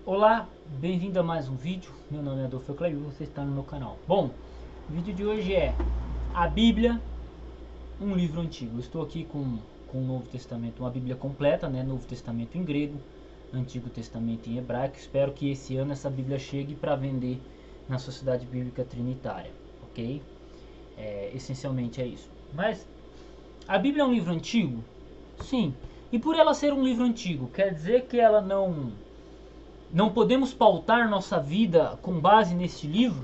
Olá, bem-vindo a mais um vídeo. Meu nome é Adolfo Eucleio e você está no meu canal. Bom, o vídeo de hoje é a Bíblia, um livro antigo. Eu estou aqui com o Novo Testamento, uma Bíblia completa, né? Novo Testamento em grego, Antigo Testamento em hebraico. Espero que esse ano essa Bíblia chegue para vender na Sociedade Bíblica Trinitária, ok? Essencialmente é isso. Mas a Bíblia é um livro antigo? Sim. E por ela ser um livro antigo, quer dizer que ela não podemos pautar nossa vida com base neste livro?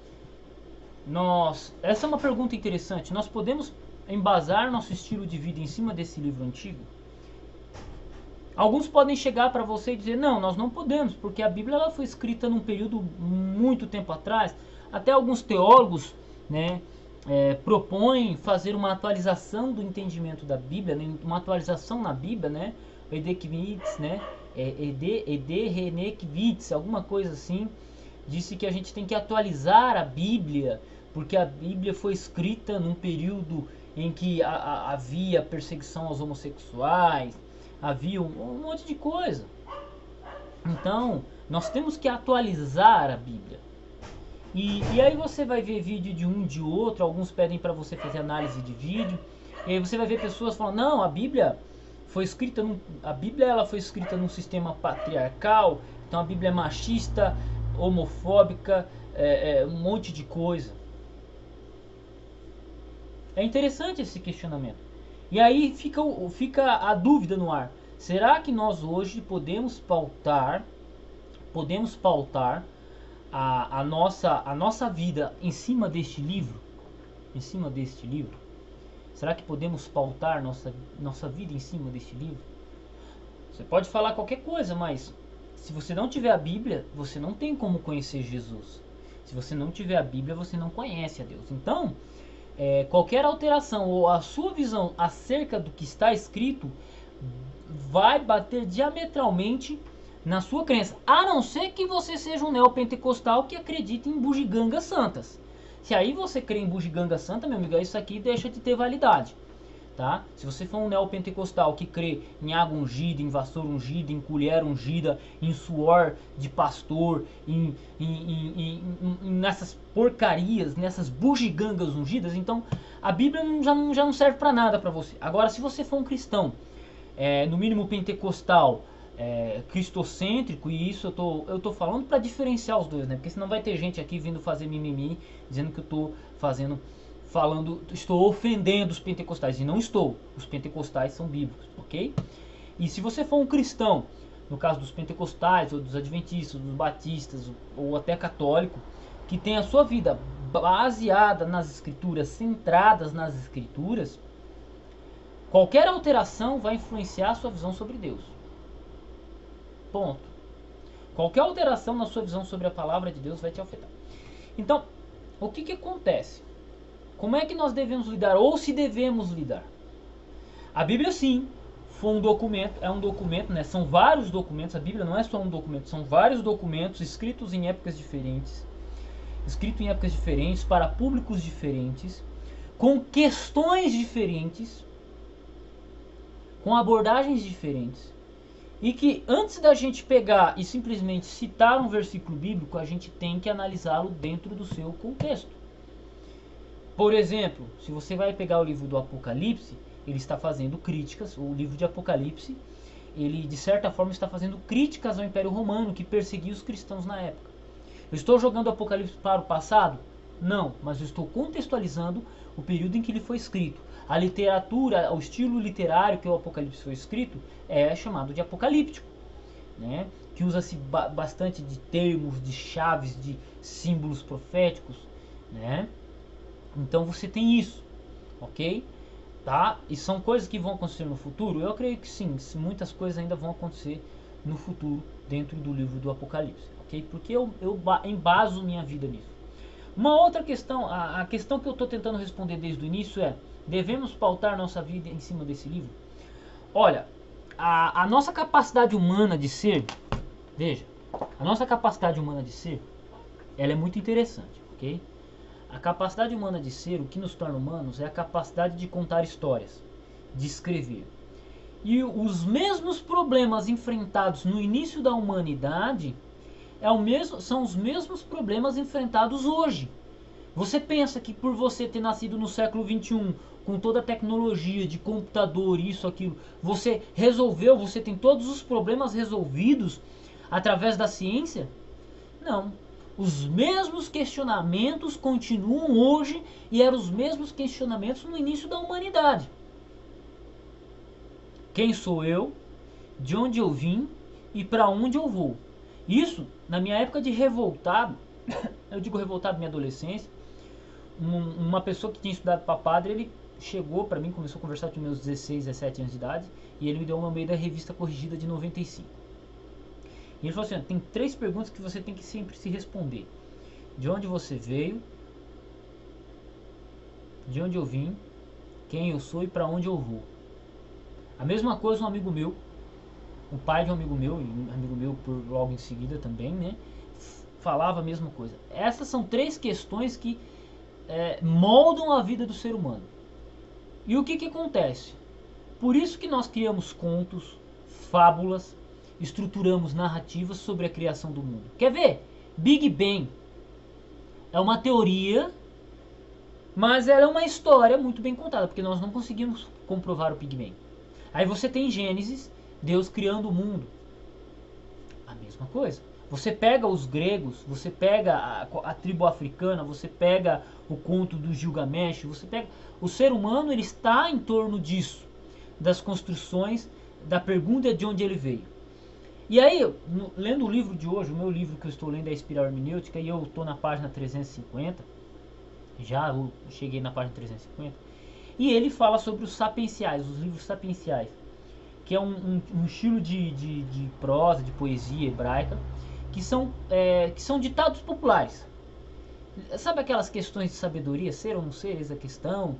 Essa é uma pergunta interessante. Nós podemos embasar nosso estilo de vida em cima desse livro antigo? Alguns podem chegar para você e dizer: não, nós não podemos, porque a Bíblia ela foi escrita num período muito tempo atrás. Até alguns teólogos, né, propõem fazer uma atualização do entendimento da Bíblia, né, uma atualização na Bíblia, né, Edekvitz, né, Renekvitz, alguma coisa assim, disse que a gente tem que atualizar a Bíblia, porque a Bíblia foi escrita num período em que havia perseguição aos homossexuais, havia um monte de coisa. Então, nós temos que atualizar a Bíblia. E aí você vai ver vídeo de um de outro, alguns pedem para você fazer análise de vídeo, e aí você vai ver pessoas falando: não, a Bíblia ela foi escrita num sistema patriarcal, então a Bíblia é machista, homofóbica, um monte de coisa. É interessante esse questionamento. E aí fica a dúvida no ar. Será que nós hoje podemos pautar a nossa vida em cima deste livro? Em cima deste livro? Será que podemos pautar nossa vida em cima deste livro? Você pode falar qualquer coisa, mas se você não tiver a Bíblia, você não tem como conhecer Jesus. Se você não tiver a Bíblia, você não conhece a Deus. Então, qualquer alteração ou a sua visão acerca do que está escrito vai bater diametralmente na sua crença, a não ser que você seja um neopentecostal que acredita em bugigangas santas. Se aí você crê em bugiganga santa, meu amigo, isso aqui deixa de ter validade. Tá? Se você for um neopentecostal que crê em água ungida, em vassoura ungida, em colher ungida, em suor de pastor, nessas porcarias, nessas bugigangas ungidas, então a Bíblia já não serve para nada para você. Agora, se você for um cristão, no mínimo pentecostal, cristocêntrico, e isso eu tô falando para diferenciar os dois, né? Porque senão vai ter gente aqui vindo fazer mimimi, dizendo que eu tô estou ofendendo os pentecostais, e não estou. Os pentecostais são bíblicos, ok? E se você for um cristão, no caso dos pentecostais, ou dos adventistas, dos batistas, ou até católico, que tem a sua vida baseada nas escrituras, centradas nas escrituras, qualquer alteração vai influenciar a sua visão sobre Deus. Ponto. Qualquer alteração na sua visão sobre a palavra de Deus vai te afetar. Então, o que acontece? Como é que nós devemos lidar, ou se devemos lidar? A Bíblia, sim, foi um documento, é um documento, né? São vários documentos. A Bíblia não é só um documento, são vários documentos escritos em épocas diferentes, para públicos diferentes, com questões diferentes, com abordagens diferentes. E que antes da gente pegar e simplesmente citar um versículo bíblico, a gente tem que analisá-lo dentro do seu contexto. Por exemplo, se você vai pegar o livro do Apocalipse, ele está fazendo críticas, o livro de Apocalipse, ele de certa forma está fazendo críticas ao Império Romano, que perseguia os cristãos na época. Eu estou jogando o Apocalipse para o passado? Não, mas eu estou contextualizando o período em que ele foi escrito. A literatura, o estilo literário que o Apocalipse foi escrito é chamado de apocalíptico, né? Que usa-se bastante de termos, de chaves, de símbolos proféticos, né? Então você tem isso, ok? Tá? E são coisas que vão acontecer no futuro? Eu creio que sim, muitas coisas ainda vão acontecer no futuro dentro do livro do Apocalipse, ok? Porque eu embaso minha vida nisso. Uma outra questão, a questão que eu estou tentando responder desde o início é: devemos pautar nossa vida em cima desse livro? Olha, a nossa capacidade humana de ser, veja, a nossa capacidade humana de ser, ela é muito interessante, ok? A capacidade humana de ser, o que nos torna humanos, é a capacidade de contar histórias, de escrever. E os mesmos problemas enfrentados no início da humanidade são os mesmos problemas enfrentados hoje. Você pensa que por você ter nascido no século XXI, com toda a tecnologia de computador, isso, aquilo, você tem todos os problemas resolvidos através da ciência? Não. Os mesmos questionamentos continuam hoje e eram os mesmos questionamentos no início da humanidade. Quem sou eu? De onde eu vim? E para onde eu vou? Isso, na minha época de revoltado, eu digo revoltado na minha adolescência, uma pessoa que tinha estudado para padre, ele chegou para mim, começou a conversar com meus 16, 17 anos de idade, e ele me deu uma meio da revista corrigida de 95. E ele falou assim, tem 3 perguntas que você tem que sempre se responder. De onde você veio? De onde eu vim? Quem eu sou e para onde eu vou? A mesma coisa um amigo meu, o pai de um amigo meu, e um amigo meu por logo em seguida também, né? Falava a mesma coisa. Essas são 3 questões que moldam a vida do ser humano. E o que acontece? Por isso que nós criamos contos, fábulas, estruturamos narrativas sobre a criação do mundo. Quer ver? Big Bang é uma teoria, mas ela é uma história muito bem contada, porque nós não conseguimos comprovar o Big Bang. Aí você tem Gênesis, Deus criando o mundo. A mesma coisa. Você pega os gregos, você pega a tribo africana, você pega o conto do Gilgamesh, você pega... O ser humano, ele está em torno disso, das construções, da pergunta de onde ele veio. E aí, lendo o livro de hoje, o meu livro que eu estou lendo é a Espiral Hermenêutica, e eu estou na página 350, eu cheguei na página 350, e ele fala sobre os sapienciais, os livros sapienciais, que é um estilo de prosa, de poesia hebraica, que são ditados populares. Sabe aquelas questões de sabedoria, ser ou não ser, eis a questão,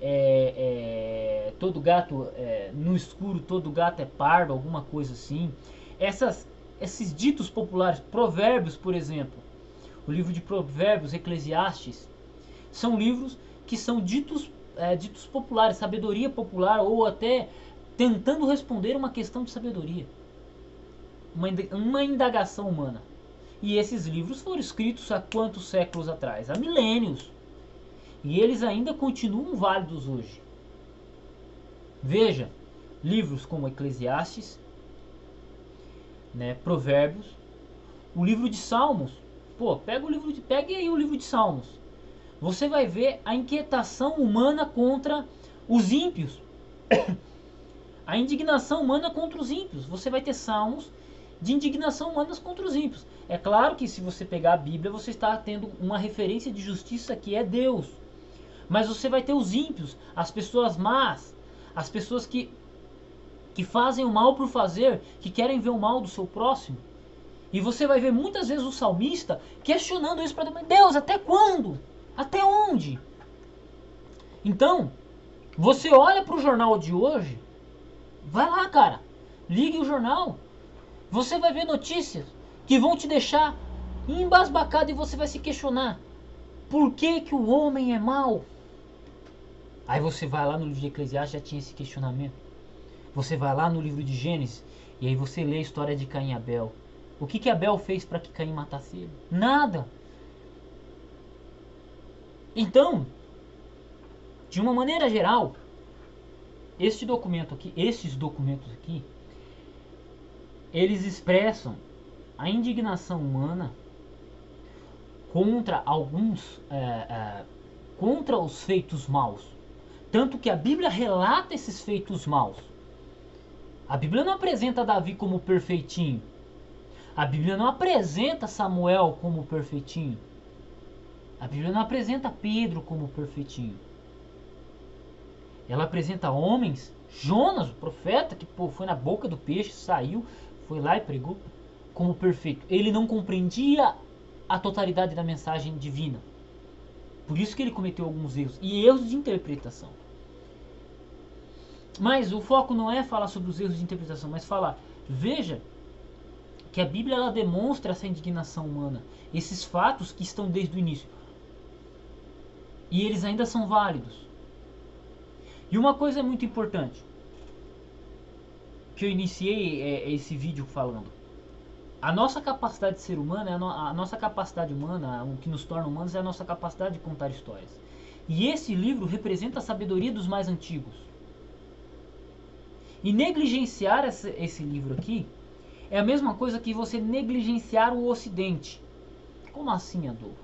todo gato, no escuro todo gato é pardo, alguma coisa assim. Esses ditos populares, provérbios, por exemplo, o livro de Provérbios, Eclesiastes, são livros que são ditos populares, sabedoria popular, ou até tentando responder uma questão de sabedoria, uma indagação humana. E esses livros foram escritos há quantos séculos atrás? Há milênios. E eles ainda continuam válidos hoje. Veja, livros como Eclesiastes, né, Provérbios, o livro de Salmos. Pegue aí o livro de Salmos. Você vai ver a inquietação humana contra os ímpios. A indignação humana contra os ímpios. Você vai ter salmos de indignação humana contra os ímpios. É claro que se você pegar a Bíblia, você está tendo uma referência de justiça que é Deus. Mas você vai ter os ímpios, as pessoas más, as pessoas que fazem o mal por fazer, que querem ver o mal do seu próximo. E você vai ver muitas vezes o salmista questionando isso para Deus. Deus, até quando? Até onde? Então, você olha para o jornal de hoje, vai lá, cara, ligue o jornal. Você vai ver notícias que vão te deixar embasbacado e você vai se questionar. Por que que o homem é mau? Aí você vai lá no livro de Eclesiastes, já tinha esse questionamento. Você vai lá no livro de Gênesis e aí você lê a história de Caim e Abel. O que que Abel fez para que Caim matasse ele? Nada. Então, de uma maneira geral, esses documentos aqui, eles expressam a indignação humana contra contra os feitos maus. Tanto que a Bíblia relata esses feitos maus. A Bíblia não apresenta Davi como perfeitinho. A Bíblia não apresenta Samuel como perfeitinho. A Bíblia não apresenta Pedro como perfeitinho. Ela apresenta homens, Jonas, o profeta, que foi na boca do peixe, saiu, foi lá e pregou, como perfeito. Ele não compreendia a totalidade da mensagem divina. Por isso que ele cometeu alguns erros, e erros de interpretação. Mas o foco não é falar sobre os erros de interpretação, mas falar, veja que a Bíblia ela demonstra essa indignação humana, esses fatos que estão desde o início. E eles ainda são válidos. E uma coisa é muito importante. que eu iniciei esse vídeo falando. A nossa capacidade de ser humano, a nossa capacidade humana, o que nos torna humanos é a nossa capacidade de contar histórias. E esse livro representa a sabedoria dos mais antigos. E negligenciar esse livro aqui é a mesma coisa que você negligenciar o Ocidente. Como assim, Adolfo?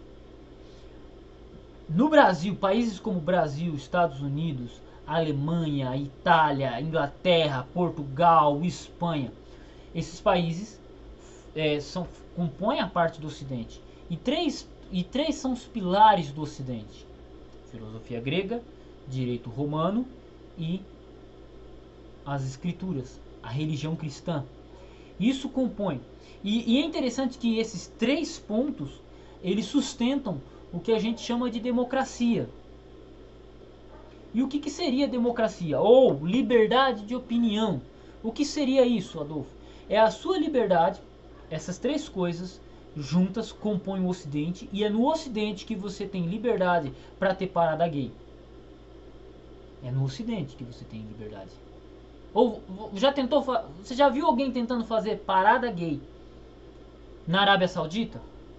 No Brasil, países como Brasil, Estados Unidos, Alemanha, Itália, Inglaterra, Portugal, Espanha, esses países compõem a parte do Ocidente. E três são os pilares do Ocidente: filosofia grega, direito romano e as escrituras, a religião cristã. Isso compõe. E é interessante que esses 3 pontos, eles sustentam o que a gente chama de democracia. E o que seria democracia? Ou liberdade de opinião. O que seria isso, Adolfo? É a sua liberdade, essas 3 coisas juntas compõem o Ocidente, e é no Ocidente que você tem liberdade para ter parada gay. É no Ocidente que você tem liberdade. Ou você já viu alguém tentando fazer parada gay na Arábia Saudita?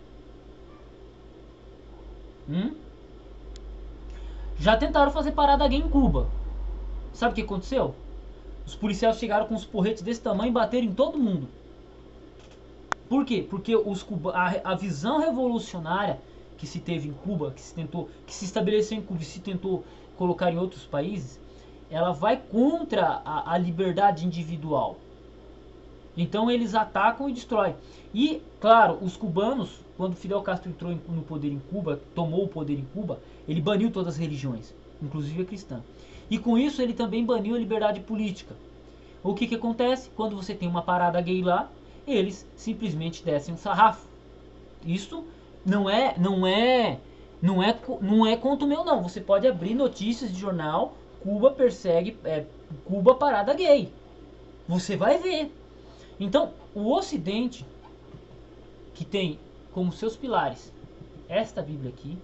Já tentaram fazer parada gay em Cuba. Sabe o que aconteceu? Os policiais chegaram com uns porretes desse tamanho e bateram em todo mundo. Por quê? Porque a visão revolucionária que se teve em Cuba, que se estabeleceu em Cuba e se tentou colocar em outros países, ela vai contra a liberdade individual. Então eles atacam e destroem. E, claro, os cubanos, quando Fidel Castro entrou no poder em Cuba, tomou o poder em Cuba, ele baniu todas as religiões, inclusive a cristã. E com isso ele também baniu a liberdade política. O que acontece? Quando você tem uma parada gay lá, eles simplesmente descem um sarrafo. Isso não é conto meu, não. Você pode abrir notícias de jornal: Cuba persegue, Cuba parada gay. Você vai ver. Então, o Ocidente, que tem como seus pilares esta Bíblia aqui,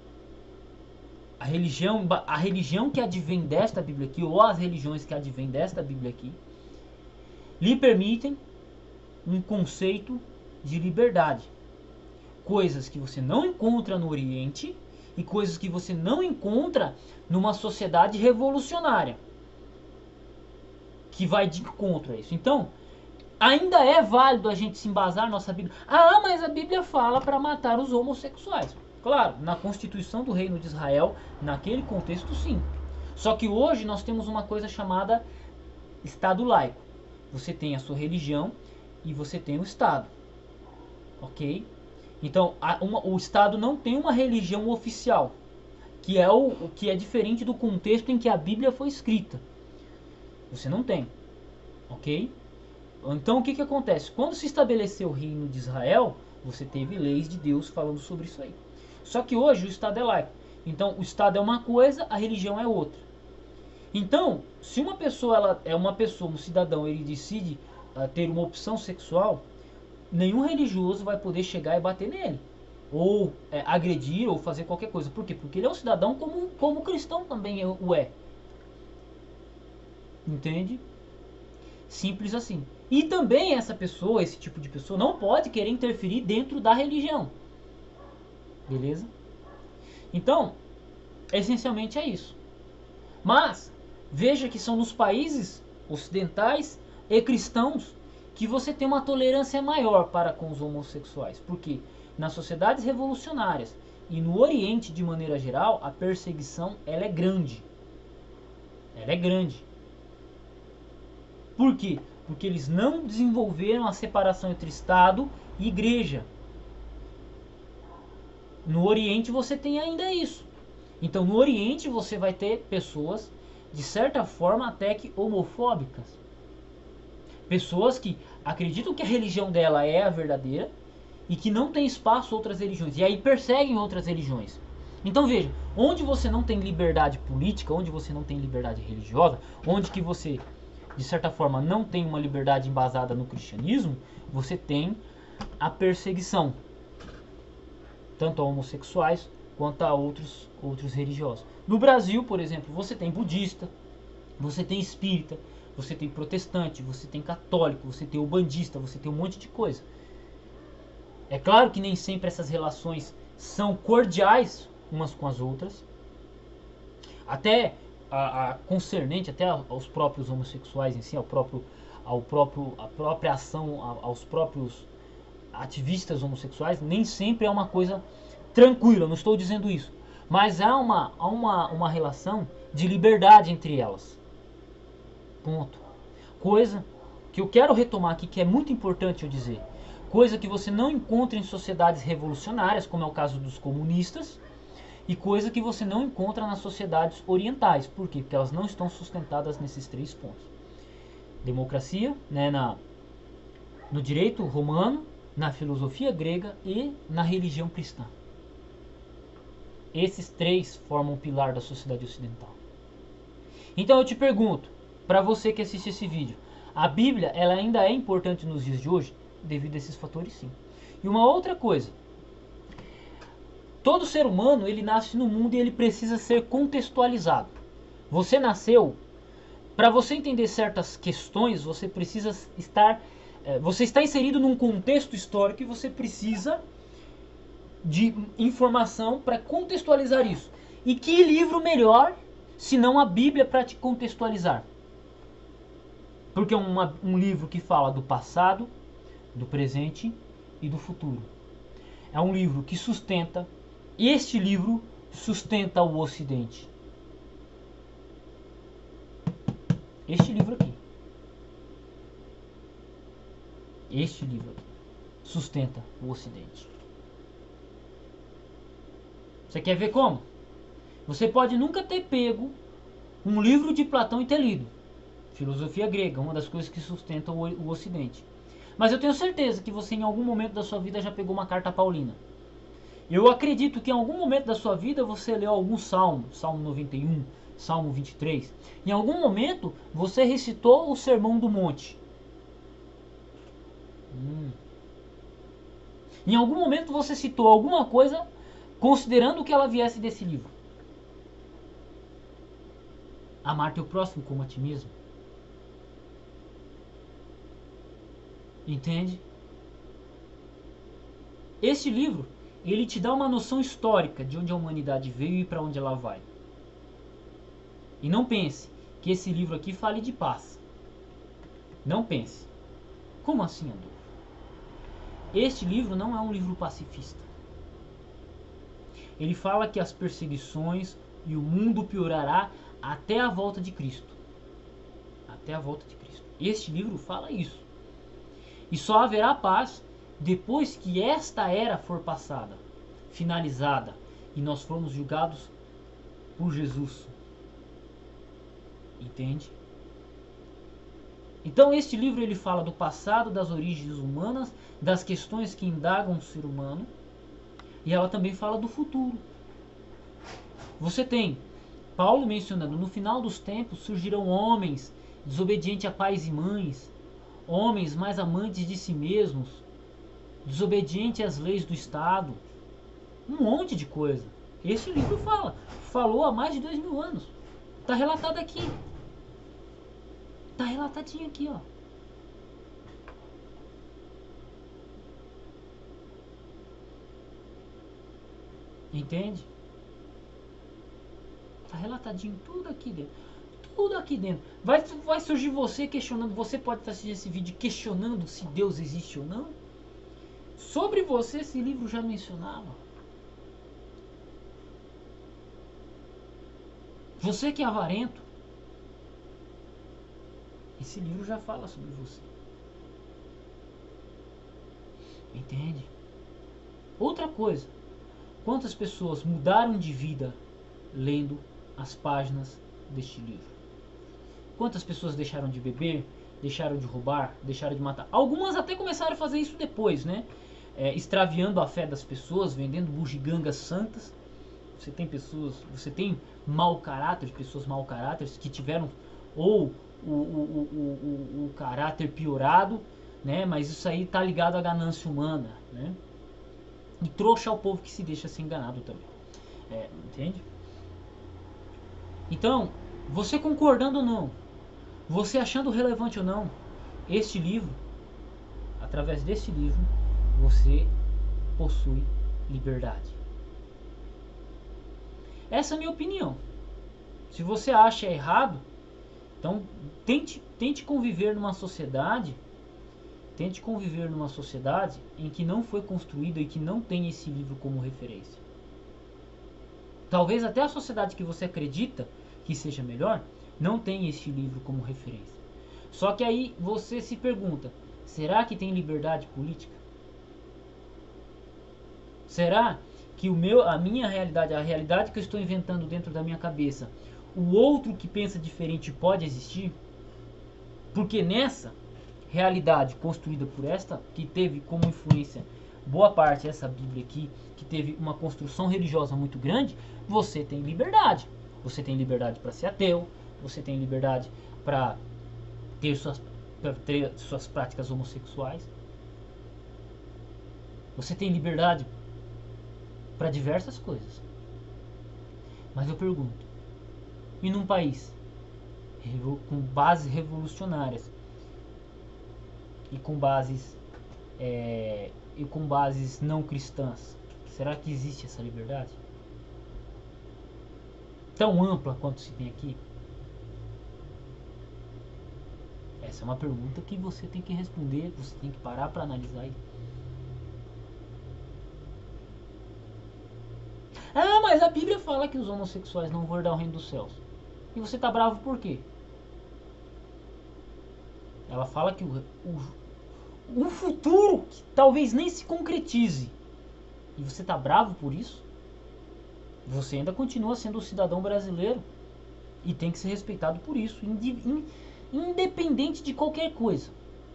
a religião que advém desta Bíblia aqui, ou as religiões que advêm desta Bíblia aqui, lhe permitem um conceito de liberdade. Coisas que você não encontra no Oriente e coisas que você não encontra numa sociedade revolucionária, que vai de encontro a isso. Então, ainda é válido a gente se embasar na nossa Bíblia. Ah, mas a Bíblia fala para matar os homossexuais. Claro, na Constituição do Reino de Israel, naquele contexto, sim. Só que hoje nós temos uma coisa chamada Estado laico. Você tem a sua religião e você tem o Estado. Ok? Então, o Estado não tem uma religião oficial, que é diferente do contexto em que a Bíblia foi escrita. Você não tem. Ok? Então, o que acontece? Quando se estabeleceu o Reino de Israel, você teve leis de Deus falando sobre isso aí. Só que hoje o Estado é laico. Então, o Estado é uma coisa, a religião é outra. Então, se uma pessoa, um cidadão, ele decide ter uma opção sexual, nenhum religioso vai poder chegar e bater nele, ou agredir, ou fazer qualquer coisa. Por quê? Porque ele é um cidadão como o cristão também o é. Entende? Simples assim. E também esse tipo de pessoa não pode querer interferir dentro da religião. Beleza? Então, essencialmente é isso. Mas, veja que são nos países ocidentais e cristãos que você tem uma tolerância maior para com os homossexuais. Porque nas sociedades revolucionárias e no Oriente de maneira geral, a perseguição ela é grande. Ela é grande. Por quê? Porque eles não desenvolveram a separação entre Estado e Igreja. No Oriente você tem ainda isso. Então no Oriente você vai ter pessoas, de certa forma até que homofóbicas. Pessoas que acreditam que a religião dela é a verdadeira e que não tem espaço outras religiões. E aí perseguem outras religiões. Então veja, onde você não tem liberdade política, onde você não tem liberdade religiosa, onde que você, de certa forma, não tem uma liberdade embasada no cristianismo, você tem a perseguição. Tanto a homossexuais quanto a outros religiosos. No Brasil, por exemplo, você tem budista, você tem espírita, você tem protestante, você tem católico, você tem ubandista, você tem um monte de coisa. É claro que nem sempre essas relações são cordiais umas com as outras, até concernente até aos próprios homossexuais em si, a própria ação aos próprios ativistas homossexuais, nem sempre é uma coisa tranquila, não estou dizendo isso. Mas há uma relação de liberdade entre elas. Ponto. Coisa que eu quero retomar aqui, que é muito importante eu dizer. Coisa que você não encontra em sociedades revolucionárias, como é o caso dos comunistas, e coisa que você não encontra nas sociedades orientais. Por quê? Porque elas não estão sustentadas nesses 3 pontos. Democracia, né, no direito romano, na filosofia grega e na religião cristã. Esses 3 formam o pilar da sociedade ocidental. Então eu te pergunto, para você que assiste esse vídeo, a Bíblia ela ainda é importante nos dias de hoje? Devido a esses fatores, sim. E uma outra coisa, todo ser humano ele nasce no mundo e ele precisa ser contextualizado. Você nasceu, para você entender certas questões, você precisa estar, você está inserido num contexto histórico e você precisa de informação para contextualizar isso. E que livro melhor se não a Bíblia para te contextualizar? Porque é um livro que fala do passado, do presente e do futuro. É um livro que sustenta, este livro sustenta o Ocidente. Este livro aqui. Este livro aqui sustenta o Ocidente. Você quer ver como? Você pode nunca ter pego um livro de Platão e ter lido. Filosofia grega, uma das coisas que sustenta o Ocidente. Mas eu tenho certeza que você em algum momento da sua vida já pegou uma carta paulina. Eu acredito que em algum momento da sua vida você leu algum salmo, Salmo 91, Salmo 23. Em algum momento você recitou o Sermão do Monte. Em algum momento você citou alguma coisa considerando que ela viesse desse livro. Amar teu próximo como a ti mesmo. Entende? Este livro, ele te dá uma noção histórica de onde a humanidade veio e para onde ela vai. E não pense que esse livro aqui fale de paz. Não pense. Como assim, Adolfo? Este livro não é um livro pacifista. Ele fala que as perseguições e o mundo piorará até a volta de Cristo. Até a volta de Cristo. Este livro fala isso. E só haverá paz depois que esta era for passada, finalizada, e nós formos julgados por Jesus. Entende? Então este livro ele fala do passado, das origens humanas, das questões que indagam o ser humano, e ela também fala do futuro. Você tem Paulo mencionando, no final dos tempos surgirão homens desobedientes a pais e mães, homens mais amantes de si mesmos, desobedientes às leis do Estado, um monte de coisa. Esse livro falou há mais de 2000 anos. Está relatado aqui. Está relatadinho aqui, ó. Entende? Está relatadinho tudo aqui dentro. Tudo aqui dentro. Vai surgir você questionando. Você pode estar assistindo esse vídeo questionando se Deus existe ou não. Sobre você esse livro já mencionava. Você que é avarento, esse livro já fala sobre você. Entende? Outra coisa. Quantas pessoas mudaram de vida lendo as páginas deste livro? Quantas pessoas deixaram de beber, deixaram de roubar, deixaram de matar? Algumas até começaram a fazer isso depois, né? Extraviando a fé das pessoas, vendendo bugigangas santas. Você tem mau caráter, pessoas mau caráter que tiveram ou o caráter piorado, né? Mas isso aí tá ligado à ganância humana, né? E trouxa ao povo que se deixa ser enganado também. Entende? Então, você concordando ou não, Você achando relevante ou não, este livro, através deste livro, você possui liberdade. Essa é a minha opinião. Se você acha errado, então tente conviver numa sociedade, em que não foi construída e que não tem esse livro como referência. Talvez até a sociedade que você acredita que seja melhor não tenha este livro como referência. Só que aí você se pergunta, será que tem liberdade política? Será que a minha realidade, a realidade que eu estou inventando dentro da minha cabeça, o outro que pensa diferente pode existir? Porque nessa realidade construída por esta, que teve como influência boa parte essa Bíblia aqui, que teve uma construção religiosa muito grande, você tem liberdade. Você tem liberdade para ser ateu, você tem liberdade para ter suas práticas homossexuais. Você tem liberdade para diversas coisas. Mas eu pergunto, e num país com bases revolucionárias e com bases não cristãs, será que existe essa liberdade? Tão ampla quanto se tem aqui? Essa é uma pergunta que você tem que responder, você tem que parar para analisar. Ah, mas a Bíblia fala que os homossexuais não vão herdar o reino dos céus. E você tá bravo por quê? Ela fala que o futuro que talvez nem se concretize. E você tá bravo por isso? Você ainda continua sendo um cidadão brasileiro e tem que ser respeitado por isso, independente de qualquer coisa.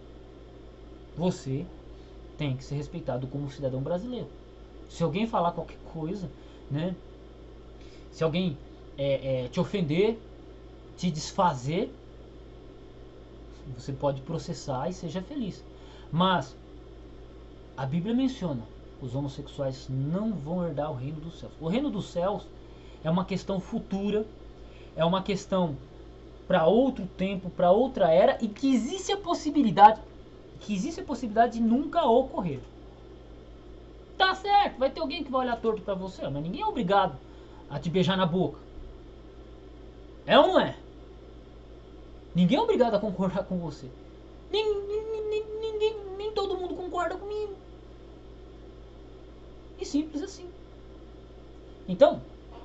Você tem que ser respeitado como cidadão brasileiro. Se alguém falar qualquer coisa, né? Se alguém te ofender, te desfazer, você pode processar e seja feliz. Mas a Bíblia menciona, os homossexuais não vão herdar o reino dos céus. O reino dos céus é uma questão futura, é uma questão para outro tempo, para outra era, e que existe a possibilidade de nunca ocorrer. Tá certo, vai ter alguém que vai olhar torto para você, mas ninguém é obrigado a te beijar na boca. É ou não é? Ninguém é obrigado a concordar com você. Nem todo mundo concorda comigo. E simples assim. Então,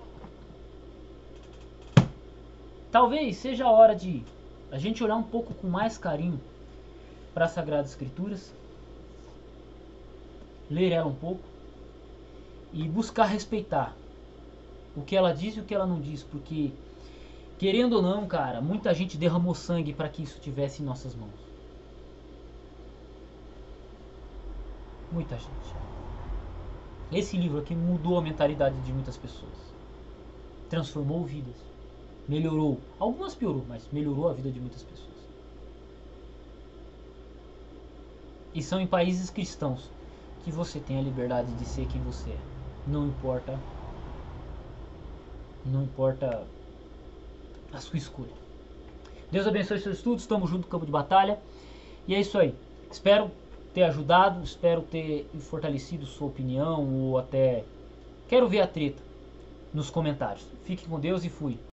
talvez seja a hora de a gente olhar um pouco com mais carinho para as Sagradas Escrituras, ler ela um pouco e buscar respeitar o que ela diz e o que ela não diz, porque querendo ou não, cara, muita gente derramou sangue para que isso tivesse em nossas mãos. Muita gente. Esse livro aqui mudou a mentalidade de muitas pessoas. Transformou vidas. Melhorou. Algumas piorou, mas melhorou a vida de muitas pessoas. E são em países cristãos que você tem a liberdade de ser quem você é. Não importa a sua escolha. Deus abençoe seus estudos, estamos juntos no campo de batalha. E é isso aí. Espero ter ajudado, espero ter fortalecido sua opinião, ou até quero ver a treta nos comentários. Fique com Deus e fui.